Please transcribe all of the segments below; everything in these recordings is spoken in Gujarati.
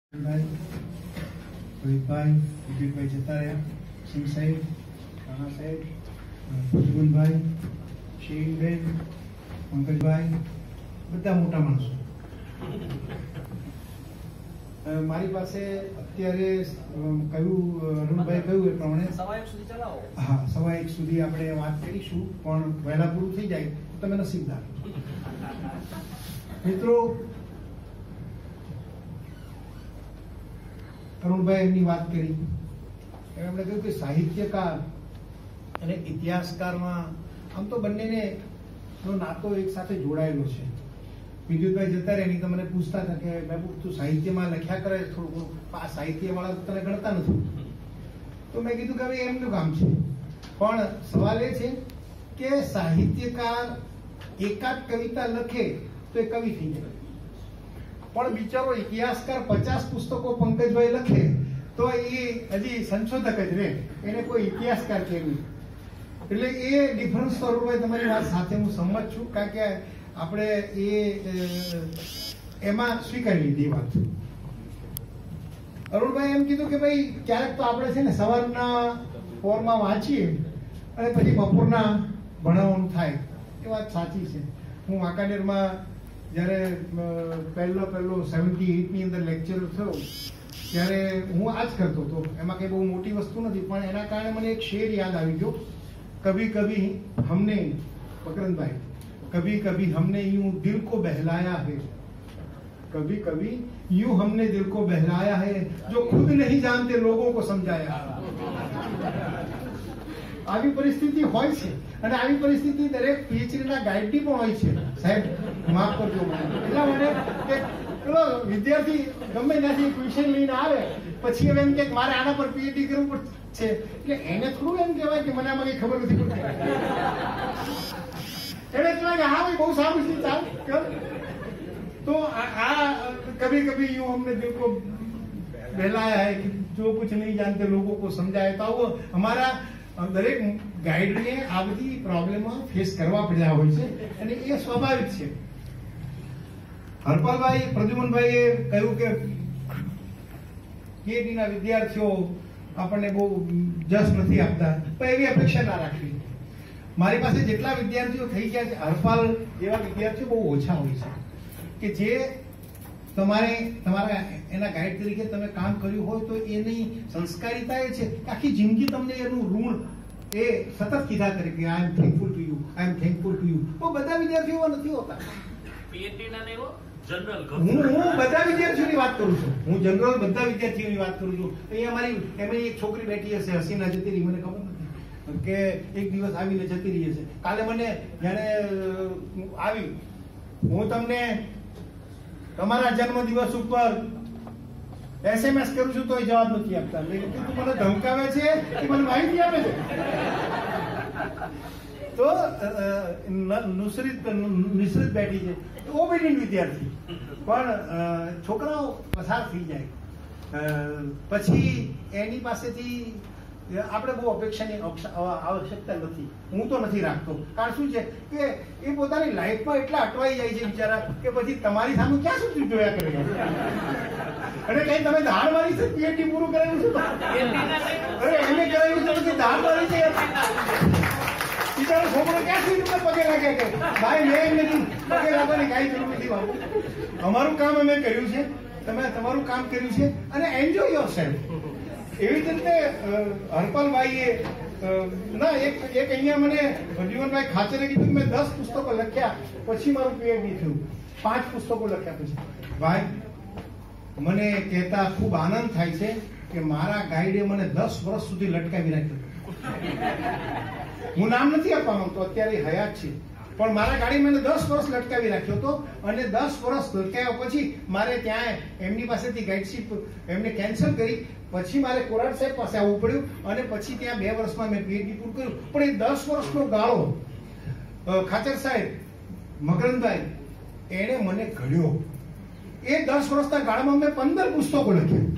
ભાઈ, રોહિતભાઈ, વિજયભાઈ જતા રહ્યા, સિંહ સાહેબ, રાણા સાહેબ, પ્રદ્યુમનભાઈ, શેરીનબેન, પંકજભાઈ, બધા મોટા માણસો. મારી પાસે અત્યારે કયું અરુણભાઈ કહ્યું એ પ્રમાણે 1:15 હા 1:15 સુધી આપણે વાત કરીશું, પણ વહેલા પૂરું થઈ જાય તો તમે નસીબદાર. મિત્રો, અરુણભાઈ એમની વાત કરી, એમણે કહ્યું કે સાહિત્યકાર અને ઇતિહાસકારમાં આમ તો બંનેને નાતો એક સાથે જોડાયેલો છે. વિદ્યુતભાઈ જતા રહ્યા એની તો મને પૂછતા હતા કે બાબુ તું સાહિત્યમાં લખ્યા કરે થોડું, આ સાહિત્ય વાળા તને ગણતા નથી. તો મેં કીધું કે હવે એમનું કામ છે, પણ સવાલ એ છે કે સાહિત્યકાર એકાદ કવિતા લખે તો એ કવિ થઈ જાય, પણ બિચારો ઇતિહાસકાર 50 પુસ્તકો પંકજભાઈ લખે તો એ હજી સંશોધક જ રહે, એને કોઈ ઇતિહાસકાર કહેવું. એટલે એ ડિફરન્સ તો અરુણભાઈ તમારી વાત સાથે હું સંમત છું, કારણ કે આપણે એમાં સ્વીકારી લીધી વાત. અરુણભાઈ એમ કીધું કે ભાઈ ક્યારેક તો આપણે છે ને સવારના પોરમાં વાંચીએ અને પછી બપોરના ભણાવવાનું થાય, એ વાત સાચી છે. હું વાંકાનેરમાં જયારે પહેલો 78 ની અંદર લેક્ચર થયો ત્યારે હું આ જ કરતો હતો. એમાં કઈ બહુ મોટી વસ્તુ નથી, પણ એના કારણે મને એક શેર યાદ આવી ગયો. કભી કભી हमने મકરંદભાઈ, कभी कभी हमने यूं दिल को बहलाया है, कभी कभी यूं हमने दिल को बहलाया है, जो खुद नहीं जानते लोगों को समझाया. આવી પરિસ્થિતિ હોય છે, અને આવી પરિસ્થિતિ દરેક પીએચડી ના ગાઈડની પણ હોય છે. સાહેબ માફ કરજો, એટલા માટે કે પેલો વિદ્યાર્થી ગમે ત્યાંથી ટ્યુશન લઈને આવે પછી હવે એમ કે મારે આના પર પીએચડી કરવું છે, એટલે એને થોડું એમ કહેવાય કે મને આમાં કઈ ખબર નથી પડતી. એટલે કહેવાય કે હા ભાઈ બહુ સારું છે, ચાલ કર. તો આ કભી કભી यूं हमने दिल को बहलाया है, जो कुछ नहीं जानते लोगों को समझाया. तो આવો અમારા દરેક ગાઈડને આ બધી પ્રોબ્લેમો ફેસ કરવા પડ્યા હોય છે, અને એ સ્વાભાવિક છે. હરપાલભાઈ, પ્રદ્યુમનભાઈએ કહ્યું કે પીએચડી ના વિદ્યાર્થીઓ આપણને બહુ જસ નથી આપતા, પણ એવી અપેક્ષા ના રાખવી. મારી પાસે જેટલા વિદ્યાર્થીઓ થઈ ગયા છે, હરપાલ જેવા વિદ્યાર્થીઓ બહુ ઓછા હોય છે કે જે તમારા એના ગાઈડ તરીકે તમે કામ કર્યું હોય તો એની સંસ્કારિતા એ છે કે આખી જિંદગી તમને એનું ઋણ એ સતત કીધા કરે કે I am thankful to you, I am thankful to you. તો બધા વિદ્યાર્થીઓ નથી હોતા. હું બધા વિદ્યાર્થીઓની વાત કરું છું, હું જનરલ બધા વિદ્યાર્થીઓની વાત કરું છું. અહીંયા મારી એમની એક છોકરી બેઠી હશે, હસીના જતી રહી, મને ખબર નથી કે એક દિવસ આવીને જતી રહી હશે. કાલે મને જાણે આવી, હું તમને તમારા જન્મ દિવસ ઉપર SMS કરું છું તો એ જવાબ નથી આપતા. તું મને ધમકાવે છે કે મને માહિતી આપે છે. તો નુસરત બેઠી છે, ઓબેડિયન્ટ વિદ્યાર્થી, પણ છોકરાઓ પસાર થઈ જાય પછી એની પાસેથી આપણે બહુ અપેક્ષાની આવશ્યકતા નથી. હું તો નથી રાખતો. કારણ શું છે કે એ પોતાની લાઈફમાં એટલા અટવાઈ જાય છે બિચારા કે પછી તમારી સામે ક્યાં સુધી જોયા કરે. અને કઈ તમે ધાડ મારી છે, પીએચડી પૂરું કરેલું છે, અરે એને કરાવ્યું છે પછી ધાડ મારી છે, બિચારો છોકરો ક્યાં સુધી તમને પગે લાગે કે ભાઈ મેં એમ નથી પગે લાગવાની કઈ જરૂર નથી. બાબુ અમારું કામ અમે કર્યું છે, તમે તમારું કામ કર્યું છે, અને એન્જોય યોર સેલ્ફ. એવી જ રીતે હરપાલભાઈએ ના એક અહીંયા મને પ્રદ્યુમનભાઈ ખાચરે કીધું મેં 10 પુસ્તકો લખ્યા પછી મારું પીએચડી થયું. 5 પુસ્તકો લખ્યા પછી. ભાઈ મને કહેતા ખૂબ આનંદ થાય છે કે મારા ગાઈડે મને 10 વર્ષ સુધી લટકાવી રાખ્યો. હું નામ નથી આપવા માંગતો, અત્યારે હયાત છે, પણ મારા ગાડી મને 10 વર્ષ લટકાવી રાખ્યો હતો. અને 10 વર્ષ લટકાવ્યા પછી મારે ત્યાં એમની પાસેથી ગાઈડશીપ એમને કેન્સલ કરી, પછી મારે કોરાટ સાહેબ પાસે આવવું પડ્યું, અને પછી ત્યાં 2 વર્ષમાં મેં પીએચડી પૂરું કર્યું. પણ એ 10 વર્ષનો ગાળો ખાચર સાહેબ, મકરંદભાઈ એણે મને ઘડ્યો. એ 10 વર્ષના ગાળામાં મેં 15 પુસ્તકો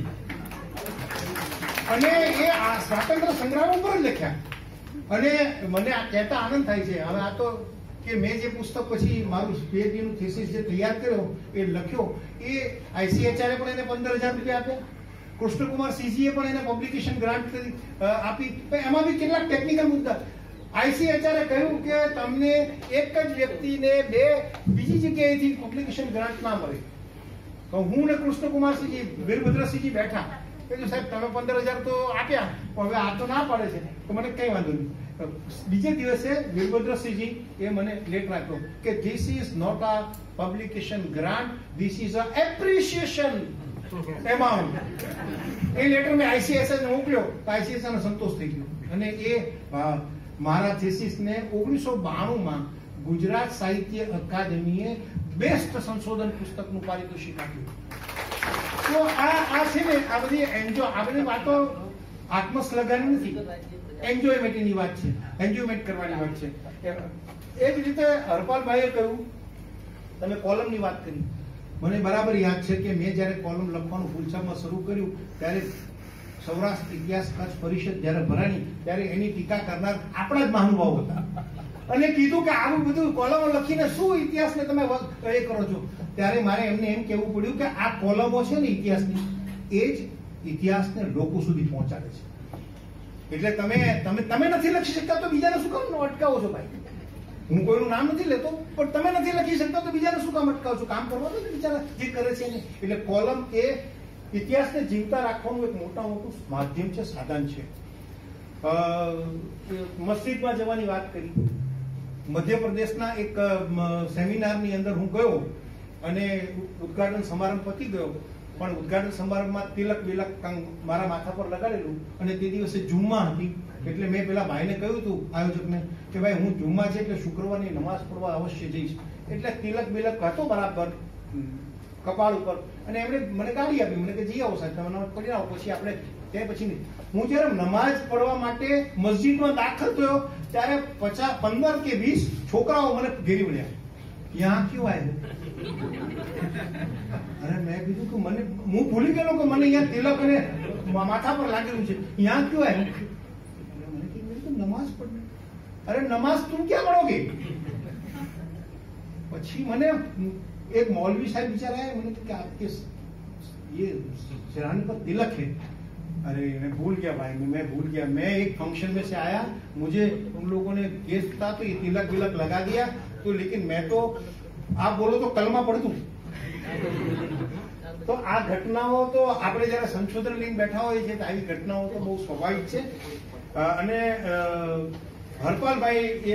લખ્યા, અને એ સ્વાતંત્ર્ય સંગ્રામ ઉપર જ લખ્યા. અને મને આ કહેતા આનંદ થાય છે. હવે આ તો કે મેં જે પુસ્તક પછી મારું PhD નું થીસીસ જે તૈયાર કર્યો એ લખ્યો એ ICHR પણ એને 15,000 રૂપિયા આપ્યા, કૃષ્ણકુમાર CGએ પણ એને પબ્લિકેશન ગ્રાન્ટ આપી. એમાં બી કેટલાક ટેકનિકલ મુદ્દા. ICHR કહ્યું કે તમને એક જ વ્યક્તિને બીજી જગ્યાએથી પબ્લિકેશન ગ્રાન્ટ ના મળે. તો હું ને કૃષ્ણકુમાર CG, વીરભદ્ર CG બેઠા, કીધું સાહેબ તમે 15,000 તો આપ્યા પણ હવે આ તો ના પાડે છે, તો મને કઈ વાંધો નહીં. બીજે દિવસે વીરભદ્ર CG એ મને લેટર આપ્યો કે this is not a publication grant, this is a appreciation amount. એ લેટર મેં ICHR ને મોકલ્યો તો ICHR ને સંતોષ થઈ ગયો અને એ મારા થીસીસને 1992માં ગુજરાત સાહિત્ય અકાદમીએ બેસ્ટ સંશોધન પુસ્તકનું પારિતોષિક આપ્યું. તો આ છે ને આ બધી વાતો આત્મશ્લાઘાની નથી, એન્જોયમેન્ટની વાત છે, એન્જોયમેન્ટ કરવાની વાત છે. એ જ રીતે હરપાલભાઈએ કહ્યું, તમે કોલમની વાત કરી, મને બરાબર યાદ છે કે મેં જયારે કોલમ લખવાનું ફૂલછાપમાં શરૂ કર્યું ત્યારે સૌરાષ્ટ્ર ઇતિહાસ કચ્છ પરિષદ જયારે ભરાણી ત્યારે એની ટીકા કરનાર આપણા જ મહાનુભાવો હતા અને કીધું કે આવું બધું કોલમો લખીને શું ઇતિહાસને તમે એ કરો છો. ત્યારે મારે એમને એમ કહેવું પડ્યું કે આ કોલમો છે ને ઇતિહાસની, એ જ ઇતિહાસને લોકો સુધી પહોંચાડે છે. એટલે તમે નથી લખી શકતા તો બીજાને શું કામ અટકાવો છો ભાઈ? હું કોઈનું નામ નથી લેતો પણ તમે નથી લખી શકતા તો બીજાને શું કામ અટકાવો છો? કામ કરવા દો ને બિચારા જે કરે છે એને. એટલે કોલમ એ ઇતિહાસને જીવતા રાખવાનું એક મોટું માધ્યમ છે, સાધન છે. મસ્જિદમાં જવાની વાત કરી. મધ્યપ્રદેશના એક સેમિનારની અંદર હું ગયો અને ઉદઘાટન સમારંભ પતી ગયો, પણ ઉદઘાટન સમારંભમાં તિલક બિલક મારા માથા પર લગાડેલું અને તે દિવસે જુમ્મા હતી. એટલે મેં પેલા ભાઈને કહ્યું હતું આયોજકને કે ભાઈ હું જુમ્મા છે એટલે શુક્રવારની નમાઝ પડવા અવશ્ય જઈશ. એટલે તિલક બિલક હતો બરાબર કપાળ ઉપર અને એમણે મને ગાડી આપી, મને કે જઈ આવો સાહેબ તમે નમાઝ પડી આવો, પછી આપણે તે પછી નહીં. હું જયારે નમાઝ પડવા માટે મસ્જિદમાં દાખલ થયો ત્યારે 15 કે 20 છોકરાઓ મને ઘેરી વળ્યા, યહાં ક્યું આયે? અરે મેં કીધું કે મને, હું ભૂલી ગયો કે મને અહીંયા તિલક અને માથા પર લાગેલું છે, યહાં ક્યું આયે? મને કીધું નમાઝ પઢને. અરે નમાઝ તુમ ક્યાં પઢોગે? પછી મને एक मौलवी साहब बिचारा है, मैंने कहा आपके ये सिरहाने पर तिलक है. अरे मैं भूल गया भाई, मैं भूल गया. मैं एक फंक्शन में से आया, मुझे उन लोगों ने केस था तो ये तिलक विलक लगा दिया तो, लेकिन मैं तो आप बोलो तो कलमा पढ़ दूं. તો આ ઘટનાઓ તો આપણે જયારે સંશોધન લઈને બેઠા હોય છે આવી ઘટનાઓ તો બહુ સ્વાભાવિક છે. અને હરપાલભાઈ એ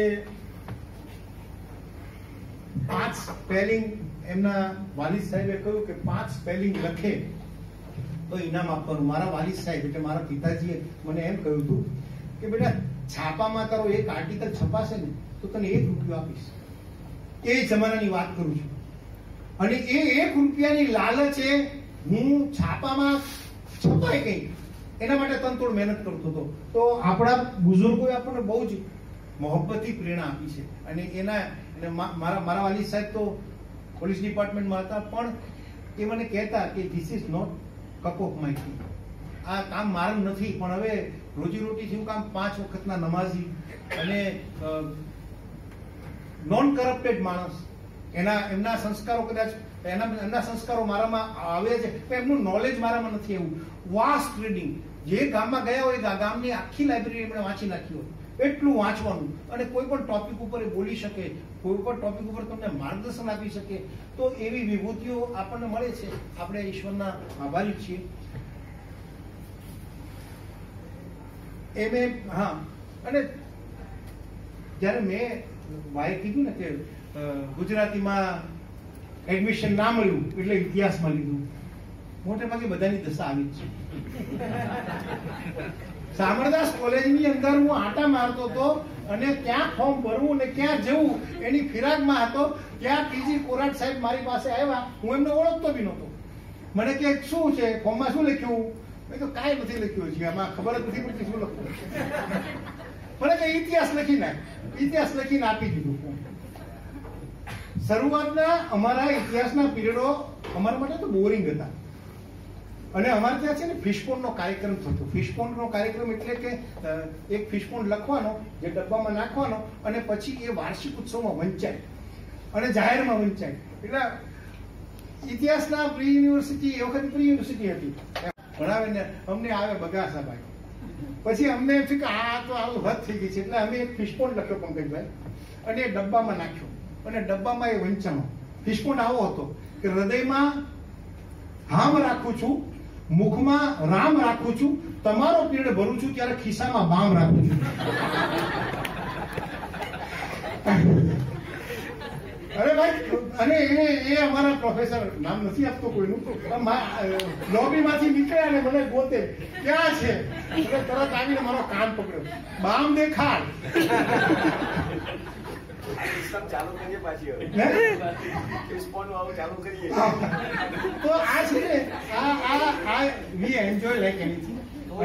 5 સ્પેલિંગ એમના વાલિદ સાહેબે કહ્યું કે 5 સ્પેલિંગ લખે તો ઇનામ આપવાનું. મારા વાલિદ સાહેબ એટલે મારા પિતાજીએ મને એમ કહ્યું હતું કે બેટા છાપામાં તારો એક આર્ટિકલ છપાશે ને તો તને 1 રૂપિયો આપીશ. એ જમાનાની વાત કરું છું. અને એ 1 રૂપિયાની લાલચે હું છાપામાં છપાય કઈ એના માટે તનતોડ મહેનત કરતો હતો. તો આપણા બુઝુર્ગોએ આપણને બહુ જ મોહબ્બતથી પ્રેરણા આપી છે. અને મારા વાલિદ સાહેબ તો પોલીસ ડિપાર્ટમેન્ટમાં હતા પણ એ મને કહેતા કે this is not cup of my tea. આ કામ મારું નથી પણ હવે રોજીરોટીથી હું કામ 5 વખતના નમાઝી અને નોન કરપ્ટેડ માણસ, એમના સંસ્કારો કદાચ એમના સંસ્કારો મારામાં આવે છે પણ એમનું નોલેજ મારામાં નથી. એવું વાસ્ટ રીડિંગ, જે ગામમાં ગયા હોય ગામની આખી લાઇબ્રેરી એમણે વાંચી નાખી હોય એટલું વાંચવાનું. અને કોઈ પણ ટોપિક ઉપર એ બોલી શકે, કોઈ પણ ટોપિક ઉપર તમને માર્ગદર્શન આપી શકે. તો એવી વિભૂતિઓ આપણને મળે છે. આપણે ઈશ્વરના આભારી છીએ. હા, અને જયારે મેં ભાઈએ કીધું ને કે ગુજરાતીમાં એડમિશન ના મળ્યું એટલે ઇતિહાસમાં લીધું, મોટે ભાગે બધાની દશા આવી જ છે. સામરદાસ કોલેજની અંદર હું આટા મારતો હતો અને ક્યાં ફોર્મ ભરવું ને ક્યાં જવું એની ફિરાકમાં હતો. ત્યાં પીજી કોરાટ સાહેબ મારી પાસે આવ્યા, હું એમને ઓળખતો બી નહોતો. મને કે શું છે ફોર્મમાં શું લખ્યું? મેં તો કાંઈ નથી લખ્યું છે, આમાં ખબર જ નથી પડતી શું લખવું. મને કે ઇતિહાસ લખી નાખ. ઇતિહાસ લખીને આપી દીધું. શરૂઆતના અમારા ઇતિહાસના પીરિયડો અમારા માટે તો બોરિંગ હતા. અને અમારે ત્યાં છે ને ફિશપોન્ડનો કાર્યક્રમ થતો. ફિશપોન્ડનો કાર્યક્રમ એટલે કે એક ફિશપોન્ડ લખવાનો, જે ડબ્બામાં નાખવાનો, અને પછી એ વાર્ષિક ઉત્સવમાં વંચાય અને જાહેરમાં વંચાય. એટલે ઇતિહાસના પ્રી યુનિવર્સિટી, એ વખત પ્રી યુનિવર્સિટી હતી, ભણાવે ને અમને આવે બગાસા ભાઈ. પછી અમને એમ થયું કે આ તો આવું હદ થઈ ગઈ છે, એટલે અમે એક ફિશપોન્ડ લખ્યો પંકજભાઈ, અને એ ડબ્બામાં નાખ્યો, અને ડબ્બામાં એ વંચાણો. ફિશપોન્ડ આવો હતો કે હૃદયમાં હામ રાખું છું, મુખમાં રામ રાખું છું, તમારો પીરિયડ ભરું છું ત્યારે ખિસ્સામાં બામ રાખું છું. અરે ભાઈ, અને એ અમારા પ્રોફેસર, નામ નથી આપતો કોઈનું, લોબીમાંથી નીકળ્યા ને મને ગોતે ક્યાં છે, એટલે તરત આવીને મારો કાન પકડ્યો, બામ દેખાડ. ચાલુ કરીએ પાછી હવે. ચાલુ કરીએ. તો આ છે ને, આ વી એન્જોય લાઈક એનીથિંગ.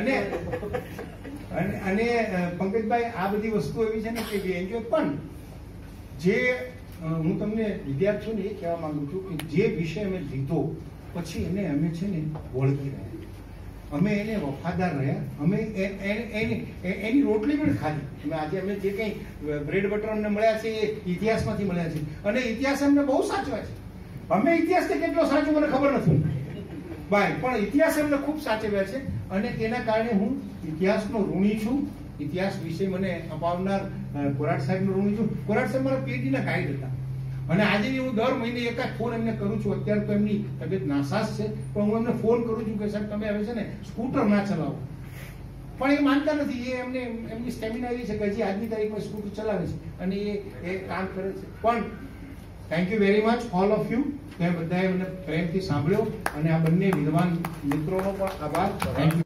અને પંકજભાઈ, આ બધી વસ્તુ એવી છે ને કે વી એન્જોય. પણ જે હું તમને વિદ્યાર્થીઓને એ કહેવા માંગુ છું કે જે વિષય અમે લીધો પછી અમે છે ને વળગી રહ્યા, અમે એને વફાદાર રહ્યા, અમે એની રોટલી પણ ખાધી. આજે અમે જે કંઈ બ્રેડ બટર અમને મળ્યા છે એ ઇતિહાસમાંથી મળ્યા છે, અને ઇતિહાસ અમને બહુ સાચવા છે. અમે ઇતિહાસને કેટલો સાચો મને ખબર નથી ભાઈ, પણ ઇતિહાસ અમને ખૂબ સાચવ્યા છે, અને તેના કારણે હું ઇતિહાસનો ઋણી છું. ઇતિહાસ વિશે મને અપાવનાર કોરાટ સાહેબનો ઋણી છું. કોરાટ સાહેબ મારા પીએચડીના ગાઈડ હતા, અને આજે હું દર મહિને એકાદ ફોન એમને કરું છું. અત્યારે તો એમની તબિયત નાસાસ છે, પણ હું એમને ફોન કરું છું કે સાહેબ તમે હવે છે ને સ્કૂટર ના ચલાવો. પણ એ માનતા નથી. એ એમની સ્ટેમિના એવી છે કે હજી આજની તારીખમાં સ્કૂટર ચલાવે છે, અને એ કામ કરે છે. પણ thank you very much all of you. તમે બધાએ મને પ્રેમથી સાંભળ્યો, અને આ બંને વિદ્વાન મિત્રોનો પણ આભાર. Thank you.